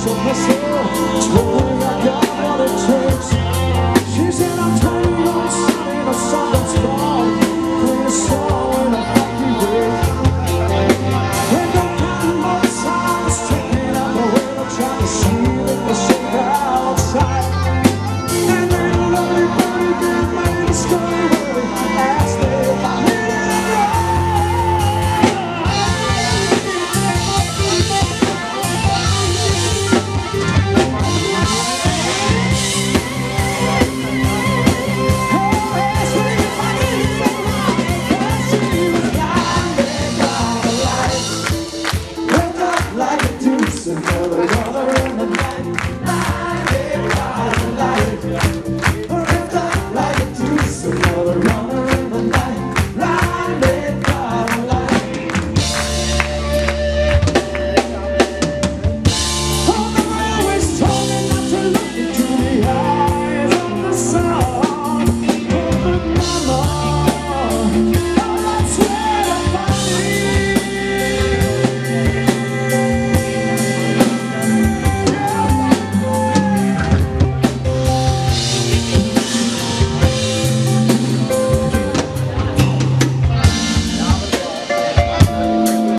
took my soul, told me I got what it takes. She said I'm turning on something or something's wrong. Play a song in a happy way. And the candle sign is taking out the window, trying to see the shake outside. And then a lovely bird did made a story where he asked me if I needed a ride. Like a deuce and never gonna